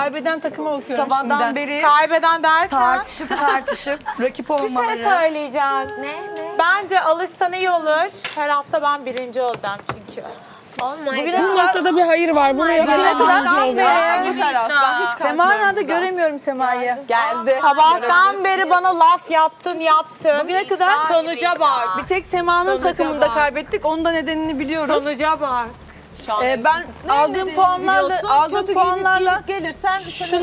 Kaybeden takıma okuyorum Sabahdan şimdiden. beri Kaybeden derken tartışıp rakip bir olmaları. şey söyleyeceğim. Ne? Bence alışsan iyi olur. Her hafta ben birinci olacağım çünkü. Bu masada bir hayır var. Buraya kadar Sema'nın göremiyorum Sema'yı. Geldi. Sabahtan beri bana laf yaptın. Bugüne kadar Sonuca bak. bir tek Sema'nın Sonuca takımında bak. kaybettik. Onun da nedenini biliyoruz. Sonuca bak. Ben aldığım puanlarla gelirsen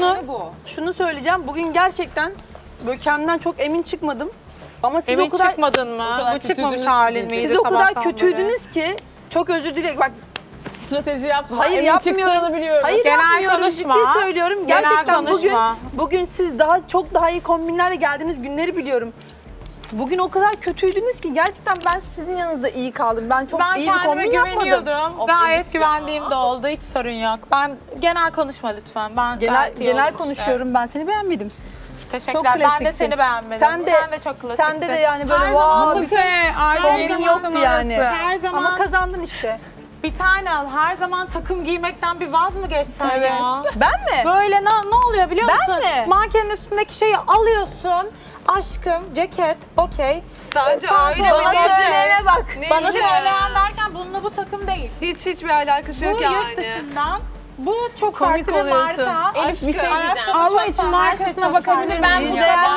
şunu söyleyeceğim. Bugün gerçekten böyle kendimden çok emin çıkmadım. Ama siz Emin o kadar çıkmadın mı? Bu çıkmamış halin miydi siz o kadar sabahtan kötüydünüz ki çok özür dilerim. Bak Strateji yapma. hayır Emin yapmıyorum. çıktığını biliyorum. Hayır Genel yapmıyorum. konuşma. Ciddi söylüyorum. Genel Gerçekten konuşma. bugün siz çok daha iyi kombinlerle geldiğiniz günleri biliyorum. Bugün o kadar kötüydünüz ki gerçekten ben sizin yanınızda iyi kaldım. Ben çok Ben iyi bir kendime kombin yapmadım. güveniyordum. Gayet güvendiğim de oldu. Hiç sorun yok. Ben genel konuşma lütfen. Ben gayet iyi Genel oldum konuşuyorum. Ben seni beğenmedim. işte. Çok Teşekkürler. Ben de klasiksin. seni beğenmedim. Sen de çok klasiksin. sende de yani böyle kombin yoktu yani. Her zaman Ama kazandın işte. bir tane al. Her zaman takım giymekten bir vaz mı geçsen Evet. ya? Ben mi? Böyle ne oluyor biliyor Ben musun? mi? Mankenin üstündeki şeyi alıyorsun. Aşkım, ceket, okey. Sadece öyle Bana söyleyene bak. Bana söyleyen derken bununla bu takım değil. hiçbir alakası Bu yok yani. yurt dışından. Bu çok Komik farklı bir oluyorsun. marka. Elif bir şey Ayakkabı diyeceğim. çok Allah için farklı, her şey markasına çok bakabilir farklı. miyim?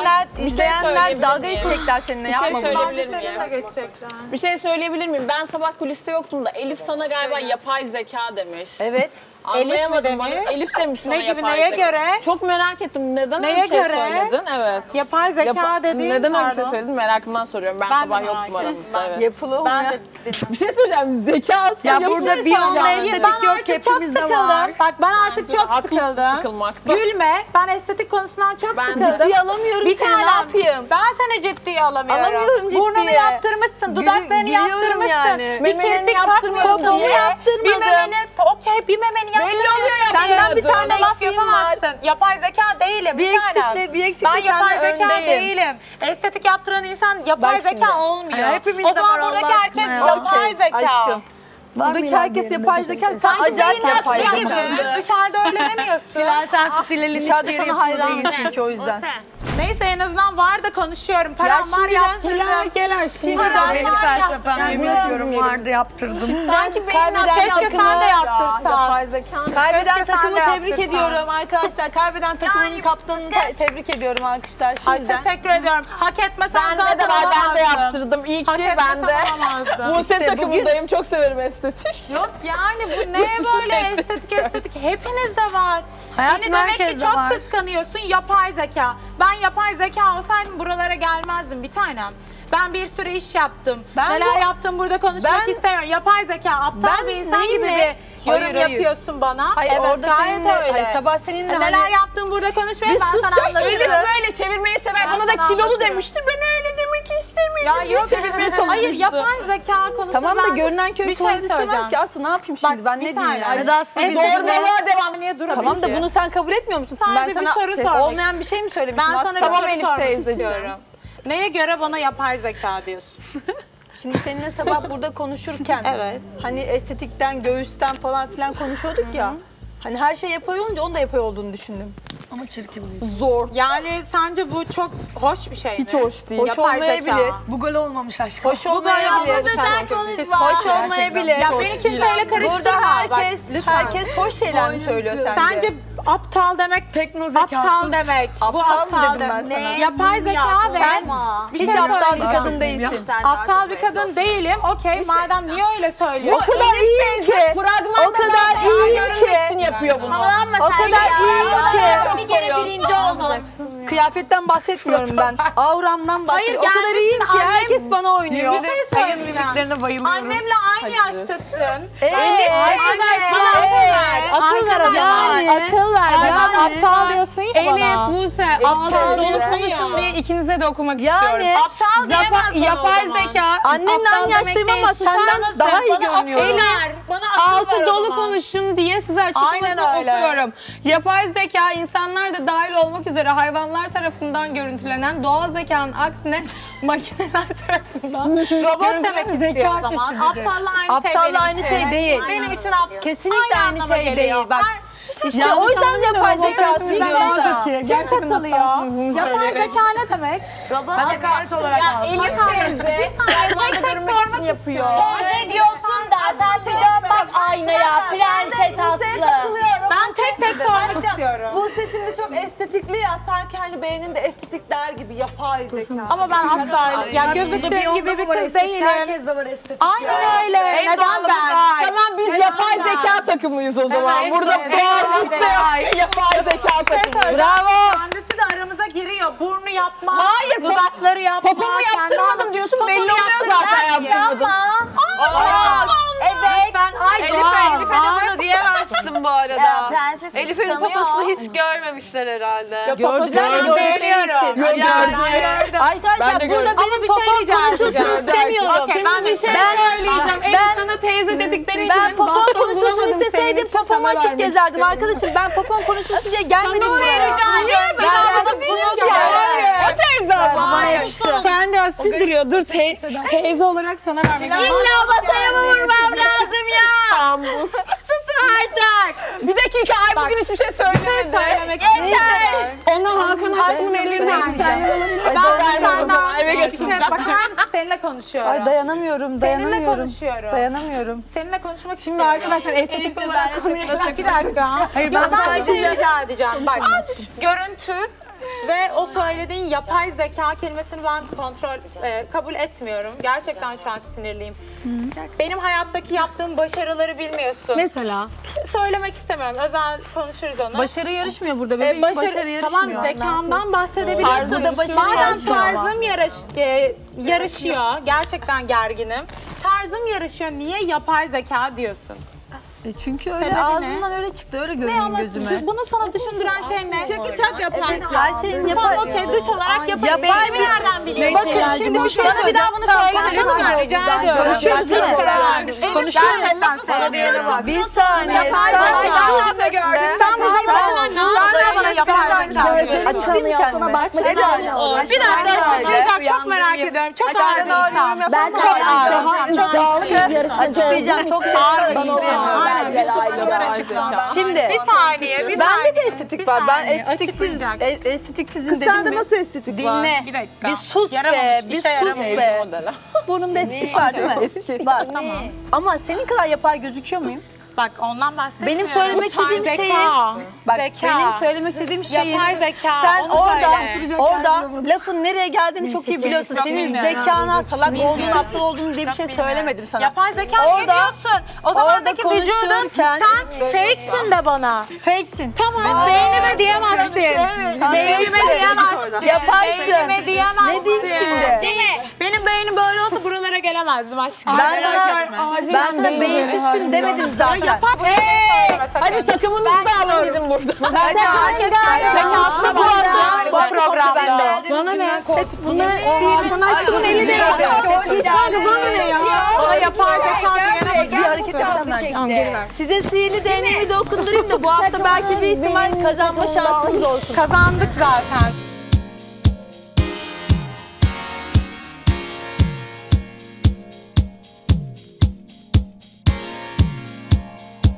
İzleyenler dalga geçecekler seninle. Bir şey Yapma bunu. söyleyebilir Bence miyim? seni de geçecekler. Bir şey söyleyebilir miyim? Ben sabah kuliste yoktum da Elif sana galiba yapay zeka demiş. Evet. Anlayamadım demiş? bana. Elif demiş sana Ne gibi, yapay neye zeka. göre? Çok merak ettim. Neden Neye öyle bir şey göre? söyledin? Evet. Yapay zeka dediğin Neden öyle bir şey pardon. söyledin? Merakımdan soruyorum. Ben Ben de sabah merak yoktum ettim. aramızda. Evet. Yapılı Ben olmayan. de dedim. Bir şey söyleyeceğim. Zekası. Ya burada bir onunla Hayır, estetik ben yok, artık çok hepimizde sıkıldım. var. Bak ben artık çok Haklısın sıkıldım. sıkılmakta. Gülme. Ben estetik konusundan çok Ben de. sıkıldım. Ciddiye alamıyorum Bir seni, ne tanem. yapayım? Ben seni ciddiye alamıyorum. Alamıyorum ciddiye. Burnunu yaptırmışsın, dudaklarını gülüyorum yaptırmışsın. yani. Bir Memelerini kirpik yaptırmıyorsun. takmıyorsun Niye? diye. Yaptırmadım. Bir memeni, okey bir memeni yaptırmıyorsun. Senden bir tane laf eksiğim var. yapamazsın. Yapay zeka değilim. Bir tanem. eksikle Ben yapay senden zeka öndeyim. değilim. Estetik yaptıran insan yapay Bak zeka şimdi. olmuyor. Ya hepimizde o zaman var buradaki Allah herkes aşkına ya. yapay Okey, zeka. aşkım. Buradaki herkes yapay zeka. Sen acayip yapay Yapay zeka. Dışarıda öyle demiyorsun. Sen Susile'nin Dışarıda hiçbir yeri sana hayran yapmadığı için. çünkü o yüzden. Neyse en azından var da konuşuyorum. Param var şimdiden- yaptırırım. Gel aşkım. Şimdiden Benim felsefem yemin ediyorum vardı yaptırdım. Sanki Kaybeden Keşke sen de yaptırsan. Yapay zeka. Kaybeden Keşke sen takımı de tebrik yaptırsan. ediyorum arkadaşlar. Kaybeden takımın kaptanını tebrik ediyorum alkışlar Ay şimdiden. teşekkür ediyorum. Hak etmesen Bende zaten de var. Ben de alamazdın. yaptırdım. İyi Hak ki etmesen ben de. alamazdın. Bu senin İşte takımındayım. Çok severim estetik. Yok yani bu ne böyle estetik hepinizde var. Hayatım Beni demek ki herkeste çok var. kıskanıyorsun yapay zeka. Ben yapay zeka olsaydım buralara gelmezdim bir tanem. Ben bir sürü iş yaptım. Ben Neler bu- yaptım burada konuşmak Ben- istemiyorum. Yapay zeka aptal Ben bir insan gibi neyimle- bir yorum Hayır, hayır. yapıyorsun bana. Hayır evet orada gayet seninle, öyle. hayır, sabah seninle Neler hani yaptım burada konuşmayayım Bir ben sana susacak anlatırım. mısın? Böyle çevirmeyi sever. Ben Bana da sana kilolu anlatırım. demişti. Ben öyle demek istemedim. Ya yok Çevirmeye çalışmıştı. hayır yapay zeka konusunda tamam da ben görünen köy bir şey kılavuz istemez söyleyeceğim. ki. Aslı ne yapayım şimdi ben ne diyeyim yani? Hadi aslında biz Zorbalığa devam niye durabilir Tamam da ki? bunu sen kabul etmiyor musun? Sadece ben bir sana soru sormak- olmayan bir şey mi söylemişim Ben Aslı? sana bir Tamam soru Elif sormak teyzeciğim. istiyorum. Neye göre bana yapay zeka diyorsun? Şimdi seninle sabah burada konuşurken Evet. hani estetikten, göğüsten falan filan konuşuyorduk ya. Hani her şey yapay olunca onun da yapay olduğunu düşündüm. Ama çirkin bir. Zor. Yani sence bu çok hoş bir şey mi? Hiç hoş değil. Hoş Yapay olmayabilir. zeka. Bu gol olmamış aşkım. Hoş olmayabilir. Hoş olmayabilir. Ya beni kimseyle karıştırma. Burada herkes Bak, lütfen. herkes hoş şeyler mi söylüyor sence? Sence aptal demek Teknozekasız. aptal demek. Aptal Bu mı aptal dedim ben demek. sana? Yapay zeka ve Sen bir hiç şey aptal bir söyleyeceğim. kadın değilsin. Aptal bir kadın değilim. Okey madem niye öyle O söylüyorsun? kadar iyiyim ki. Fragmanda O kadar iyiyim ki. için yapıyor bunu. O kadar iyiyim ki. Bir kere birinci oldum. Kıyafetten bahsetmiyorum ben. Auramdan bahsediyorum. O kadar iyiyim ki gelmişsin herkes bana oynuyor. Bir şey söyleyeceğim. Mimiklerine bayılıyorum. Annemle aynı yaştasın. Arkadaşlar. Akıl ver adama. Yani. Akıl ver. Yani. Aptal diyorsun ya bana. Buse, Aptal aptal dolu diyorsun konuşun ya. diye ikinize de okumak Yani. istiyorum. Aptal diyemez bana Yapay o zaman. zeka. Annenle aptal aynı demek yaştayım değil, ama susar senden mısın? daha iyi Bana görünüyorum. akıl ver. Bana akıl ver Altı o dolu zaman. konuşun diye size açıklamasını Aynen öyle. okuyorum. Yapay zeka insanlar da dahil olmak üzere hayvanlar tarafından görüntülenen doğal zekanın aksine makineler tarafından Robot demek istiyor zeka o zaman. çeşididir. Aptalla aynı şey Aptalla benim aynı için. şey değil. Benim için aptal. Kesinlikle aynı anlama şey geliyor. değil. Bak İşte o yüzden yapay zekası diyorum. Gerçekten haklısınız bunu Yapay söyleyerek. zeka ne demek? Ben hakaret olarak aldım. Elif teyze Selma'yı görmek için yapıyor. Teyze diyorsun da sen bir dön bak aynaya prenses Aslı. Ben tek sormak istiyorum. Buse şimdi çok estetikli ya, sanki hani beğenin de estetikler gibi yapay zeka. Ama ben asla ya gözüktüğüm gibi bir kız değilim. Herkes de var estetik. Aynen öyle. Neden ben? Tamam biz yapay zeka takımıyız o zaman. Evet, Burada evet, bağırmışsa evet. yapay zeka takımıyız. Bravo. Kendisi de aramıza giriyor. Burnu yapma. Hayır, dudakları yapma. Popomu yaptırmadım kendi- diyorsun, Poponu belli oluyor yaptırmadım. zaten yaptırmadım. Evet. Elif'e de bunu diyemezsin bu arada. Prenses Elif'in kıskanıyor. poposunu hiç görmemişler herhalde. Gördüler mi gördükleri için? Arkadaşlar burada benim bir şey popom rica konuşulsun edeceğim. istemiyorum. Okey, ben bir şey söyleyeceğim. Elif sana teyze dedikleri için Ben popom baston konuşulsun bulamadım senin isteseydim için, popomu sana açık vermek gezerdim istedim. arkadaşım. Ben popom konuşulsun diye gelmedim Sana buraya. rica ediyorum. Ben verdim bunu O teyze ama. Bana yakıştı. Sen de asil duruyor. Dur teyze olarak sana vermek istedim. İlla masaya mı vurmam lazım ya? Susun artık. Bir dakika ay bugün hiçbir şey söylemedi. söylemek Yeter. Ona Hakan Aşkı'nın ellerini senden alabilir Ben vermem o zaman, eve bir şey götüreceğim. bakar mısın? Seninle konuşuyorum. Ay dayanamıyorum, Seninle dayanamıyorum. konuşuyorum. Dayanamıyorum. Seninle konuşmak Şimdi istiyorum. arkadaşlar estetik olarak konuya Bir dakika. Hayır, ben ben sana bir sadece- şey rica edeceğim. Bak, görüntü ve o söylediğin yapay zeka kelimesini ben kabul etmiyorum. Gerçekten şu an sinirliyim. Benim hayattaki yaptığım başarıları bilmiyorsun. Mesela? Söylemek istemiyorum. Özel konuşuruz onu. Başarı yarışmıyor burada bebeğim. Başarı yarışmıyor. Tamam, zekamdan bahsedebiliyorsun. Tarzı da başarı Madem yarışmıyor ama. tarzım yarışıyor, gerçekten gerginim. Tarzım yarışıyor, niye yapay zeka diyorsun? Çünkü öyle Sebebi ne? ağzından öyle çıktı, öyle görünüyor gözüme. Bunu sana düşündüren şey ne? Çünkü çok yapay. Her şeyin yapay. Tamam, okey, dış olarak yapay. Yapay Benim bir- nereden biliyorsun? Bakın şimdi bir şey Bana bir daha bunu söyle konuşalım mı? lütfen, rica ediyorum. Konuşuyoruz değil mi? Konuşuyoruz. Bir saniye. Yapay zeka size gördüm. Sen bu zamanlar ne bana yapay zeka? Açıklayayım mı kendimi? Bir dakika açıklayacak, çok merak ediyorum. Çok ağır bir itham. Ben çok Açıklayacağım. Çok Ağır bir seviyorum. itham. Aynen, bir sussunlar açıklamada. Şimdi Bir saniye, bir saniye. bende de estetik var. Ben saniye, estetiksiz, açıklayacak. estetiksizim dedim Sende mi? nasıl estetik var? Dinle. Bir dakika. Bir sus be. Yaramamış, Bir işe sus yaramamış. be. Burnumda estetik var değil mi? Var. Tamam. Ama senin kadar yapay gözüküyor muyum? Bak, ondan bahsetmiyorum. Benim söylemek Bu tarz istediğim zeka. şeyi, bak Zeka. benim söylemek istediğim şeyi, Yapay zeka, sen onu orada lafın nereye geldiğini çok iyi biliyorsun. çok Senin bilmiyorum. zekana, salak olduğunu, aptal olduğunu diye bir şey söylemedim sana. Yapay zeka niye diyorsun? O zamandaki orada vücudun konuşurken- sen fake'sin de bana. Fake'sin. Tamam. Beynime diyemezsin. Beynime diyemezsin. Yaparsın. Beynime diyemezsin. Ne diyeyim şimdi? Benim beynim böyle olsa buralara gelemezdim aşkım. Ben sana beyinsizsin demedim zaten. Hadi takımınızı da alın bizim burada. Ben de herkes zekasına bu programda. Bana ne? Bunlar Hakan Aşkı'nın eli değdi. Bana ne ya? Bana yapay zeka diyemezsin. Bir hareket yapacağım ben. Size sihirli değneğimi de okundurayım da bu hafta belki bir ihtimal kazanma şansınız olsun. Kazandık zaten.